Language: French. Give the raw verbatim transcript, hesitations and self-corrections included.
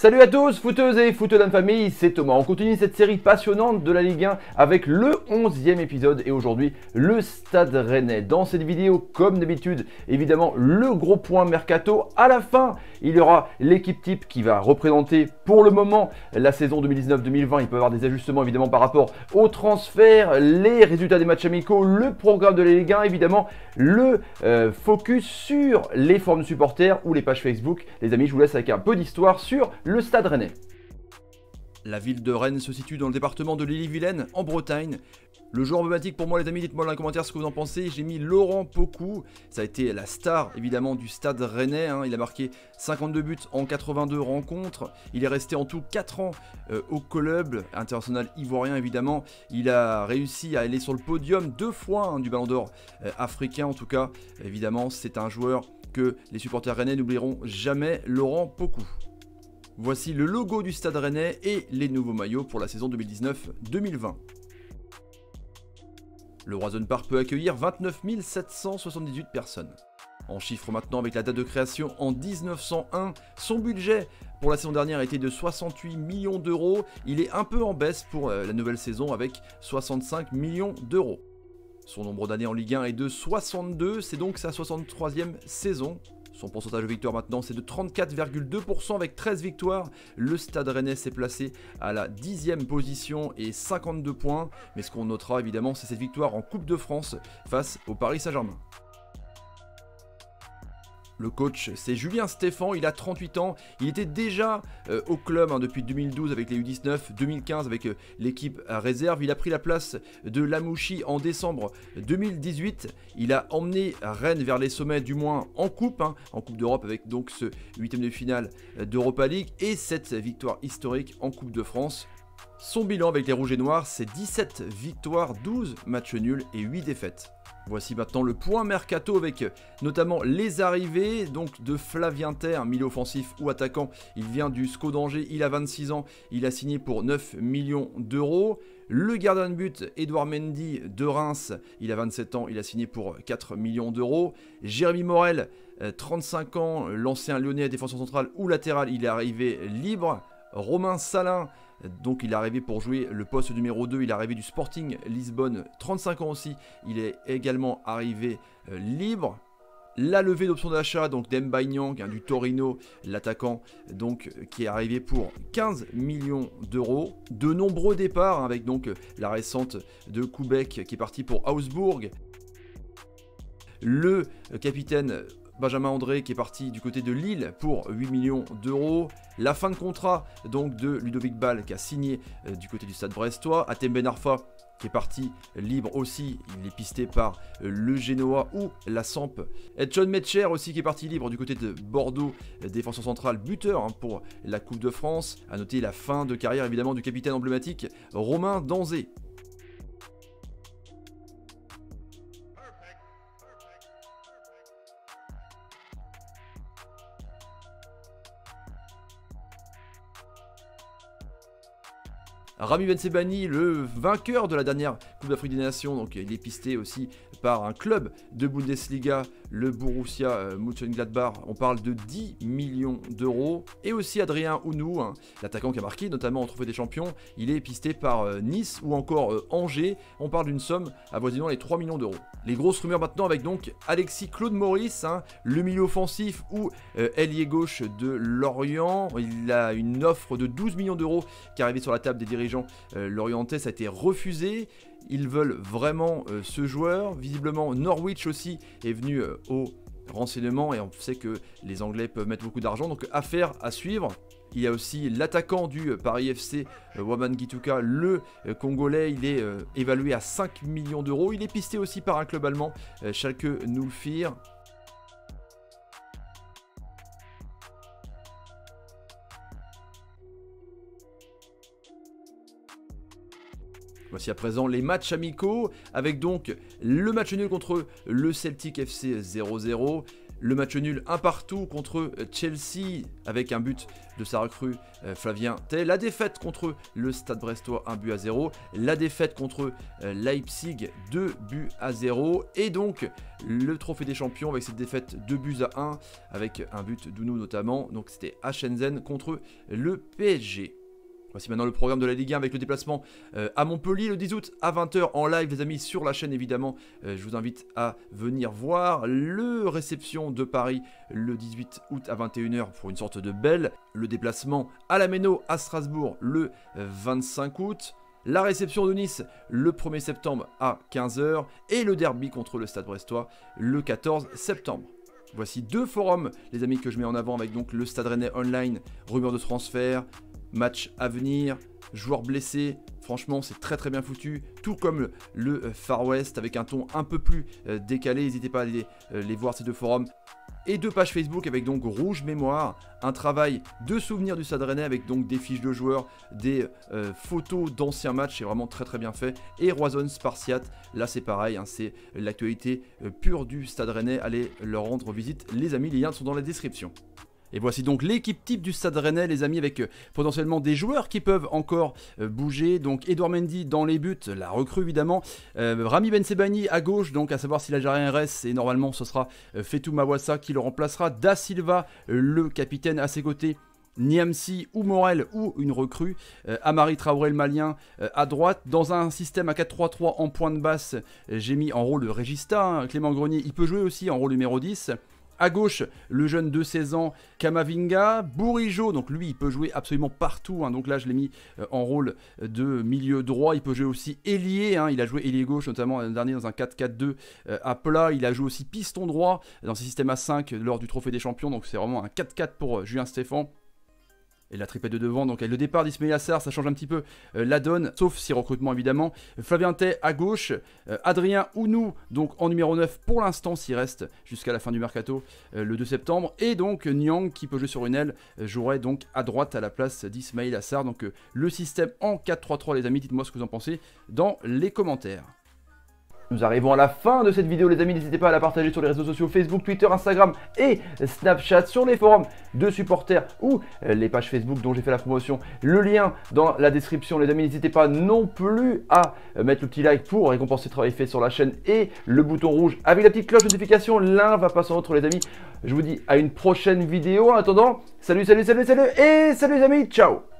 Salut à tous, footeuses et footeux de la famille, c'est Thomas. On continue cette série passionnante de la Ligue un avec le onzième épisode et aujourd'hui le Stade Rennais. Dans cette vidéo, comme d'habitude, évidemment le gros point mercato. À la fin, il y aura l'équipe type qui va représenter pour le moment la saison deux mille dix-neuf deux mille vingt. Il peut y avoir des ajustements évidemment par rapport aux transferts, les résultats des matchs amicaux, le programme de la Ligue un, évidemment le euh, focus sur les forums de supporters ou les pages Facebook. Les amis, je vous laisse avec un peu d'histoire sur le Stade Rennais. La ville de Rennes se situe dans le département de l'Ille-et-Vilaine, en Bretagne. Le joueur emblématique pour moi, les amis, dites-moi dans les commentaires ce que vous en pensez. J'ai mis Laurent Pokou, ça a été la star évidemment du Stade Rennais, hein. Il a marqué cinquante-deux buts en quatre-vingt-deux rencontres. Il est resté en tout quatre ans euh, au club international ivoirien évidemment. Il a réussi à aller sur le podium deux fois hein, du Ballon d'Or euh, africain en tout cas. Évidemment, c'est un joueur que les supporters rennais n'oublieront jamais, Laurent Pokou. Voici le logo du Stade Rennais et les nouveaux maillots pour la saison deux mille dix-neuf deux mille vingt. Le Roison Park peut accueillir vingt-neuf mille sept cent soixante-dix-huit personnes. En chiffres maintenant avec la date de création en mille neuf cent un, son budget pour la saison dernière était de soixante-huit millions d'euros. Il est un peu en baisse pour la nouvelle saison avec soixante-cinq millions d'euros. Son nombre d'années en Ligue un est de soixante-deux, c'est donc sa soixante-troisième saison. Son pourcentage de victoire maintenant c'est de trente-quatre virgule deux pour cent avec treize victoires. Le Stade Rennais s'est placé à la dixième position et cinquante-deux points. Mais ce qu'on notera évidemment c'est cette victoire en Coupe de France face au Paris Saint-Germain. Le coach, c'est Julien Stéphan, il a trente-huit ans, il était déjà euh, au club hein, depuis deux mille douze avec les U dix-neuf, deux mille quinze avec euh, l'équipe à réserve. Il a pris la place de Lamouchi en décembre deux mille dix-huit. Il a emmené Rennes vers les sommets, du moins en coupe, hein, en Coupe d'Europe avec donc ce huitième de finale d'Europa League et cette victoire historique en Coupe de France. Son bilan avec les Rouges et Noirs, c'est dix-sept victoires, douze matchs nuls et huit défaites. Voici maintenant le point mercato avec notamment les arrivées donc de Flavien Ter, milieu offensif ou attaquant. Il vient du S C O d'Angers, il a vingt-six ans, il a signé pour neuf millions d'euros. Le gardien de but, Edouard Mendy de Reims, il a vingt-sept ans, il a signé pour quatre millions d'euros. Jérémy Morel, trente-cinq ans, l'ancien lyonnais défenseur central ou latéral, il est arrivé libre. Romain Salin, donc il est arrivé pour jouer le poste numéro deux, il est arrivé du Sporting Lisbonne, trente-cinq ans aussi, il est également arrivé euh, libre. La levée d'option d'achat donc d'Mbaye Niang hein, du Torino, l'attaquant donc qui est arrivé pour quinze millions d'euros. De nombreux départs hein, avec donc la récente de Koubek qui est parti pour Augsbourg. Le capitaine Benjamin André qui est parti du côté de Lille pour huit millions d'euros. La fin de contrat donc de Ludovic Ball qui a signé euh, du côté du Stade Brestois. Hatem Ben Arfa qui est parti libre aussi, il est pisté par euh, le Genoa ou la Samp. Et John Metcher aussi qui est parti libre du côté de Bordeaux, euh, défenseur central, buteur hein, pour la Coupe de France. A noter la fin de carrière évidemment du capitaine emblématique Romain Danzé. Rami Bensebaini, le vainqueur de la dernière Coupe d'Afrique des Nations, donc il est pisté aussi par un club de Bundesliga, le Borussia Mönchengladbach. On parle de dix millions d'euros. Et aussi Adrien Ounou, hein, l'attaquant qui a marqué notamment au Trophée des Champions, il est pisté par euh, Nice ou encore euh, Angers. On parle d'une somme avoisinant les trois millions d'euros. Les grosses rumeurs maintenant avec donc Alexis Claude Maurice, hein, le milieu offensif ou euh, ailier gauche de Lorient. Il a une offre de douze millions d'euros qui est arrivée sur la table des dirigeants euh, lorientais, ça a été refusé. Ils veulent vraiment euh, ce joueur. Visiblement, Norwich aussi est venu euh, au renseignement et on sait que les Anglais peuvent mettre beaucoup d'argent. Donc, affaire à suivre. Il y a aussi l'attaquant du Paris F C, euh, Waman Gituka, le euh, Congolais. Il est euh, évalué à cinq millions d'euros. Il est pisté aussi par un club allemand, euh, Schalke null vier. Voici à présent les matchs amicaux avec donc le match nul contre le Celtic F C zéro zéro, Le match nul un partout contre Chelsea avec un but de sa recrue euh, Flavien Tay. La défaite contre le Stade Brestois, un but à zéro. La défaite contre euh, Leipzig, deux buts à zéro. Et donc le trophée des champions avec cette défaite deux buts à un avec un but d'Ounou notamment. Donc c'était à Shenzhen contre le P S G. Voici maintenant le programme de la Ligue un avec le déplacement euh, à Montpellier le dix août à vingt heures en live les amis sur la chaîne évidemment. Euh, je vous invite à venir voir le réception de Paris le dix-huit août à vingt et une heures pour une sorte de belle. Le déplacement à la Méno à Strasbourg le vingt-cinq août. La réception de Nice le premier septembre à quinze heures et le derby contre le Stade Brestois le quatorze septembre. Voici deux forums les amis que je mets en avant avec donc le Stade Rennais Online, rumeurs de transfert, match à venir, joueurs blessés, franchement c'est très très bien foutu, tout comme le Far West avec un ton un peu plus décalé, n'hésitez pas à aller les voir ces deux forums. Et deux pages Facebook avec donc Rouge Mémoire, un travail de souvenirs du Stade Rennais avec donc des fiches de joueurs, des euh, photos d'anciens matchs, c'est vraiment très très bien fait. Et Roison Spartiate, là c'est pareil, hein, c'est l'actualité euh, pure du Stade Rennais, allez leur rendre visite les amis, les liens sont dans la description. Et voici donc l'équipe type du Stade Rennais les amis avec euh, potentiellement des joueurs qui peuvent encore euh, bouger. Donc Edouard Mendy dans les buts, la recrue évidemment. Euh, Rami Bensebaini à gauche, donc à savoir si l'Algérien reste et normalement ce sera euh, Fetou Mawassa qui le remplacera. Da Silva, euh, le capitaine à ses côtés. Niamsi ou Morel ou une recrue, euh, Amari Traoré le malien euh, à droite, dans un système à quatre trois trois en pointe basse, euh, j'ai mis en rôle de Régista, hein, Clément Grenier, il peut jouer aussi en rôle numéro dix. À gauche, le jeune de seize ans, Kamavinga. Bourigeaud, donc lui, il peut jouer absolument partout. Hein, donc là, je l'ai mis euh, en rôle de milieu droit. Il peut jouer aussi ailier. Hein, il a joué ailier gauche, notamment l'année dernière dans un quatre quatre deux euh, à plat. Il a joué aussi piston droit dans ce système à cinq lors du Trophée des Champions. Donc c'est vraiment un quatre quatre pour euh, Julien Stéphan. Et la triplette de devant, donc avec le départ d'Ismail Assar, ça change un petit peu euh, la donne, sauf si recrutement évidemment. Flavien Tay à gauche, euh, Adrien Ounou, donc en numéro neuf pour l'instant, s'il reste jusqu'à la fin du mercato euh, le deux septembre. Et donc Nyang qui peut jouer sur une aile, euh, jouerait donc à droite à la place d'Ismail Assar. Donc euh, le système en quatre trois trois les amis, dites-moi ce que vous en pensez dans les commentaires. Nous arrivons à la fin de cette vidéo les amis, n'hésitez pas à la partager sur les réseaux sociaux Facebook, Twitter, Instagram et Snapchat, sur les forums de supporters ou les pages Facebook dont j'ai fait la promotion. Le lien dans la description les amis, n'hésitez pas non plus à mettre le petit like pour récompenser le travail fait sur la chaîne et le bouton rouge avec la petite cloche de notification, l'un va pas sans l'autre les amis. Je vous dis à une prochaine vidéo, en attendant, salut, salut, salut, salut et salut les amis, ciao.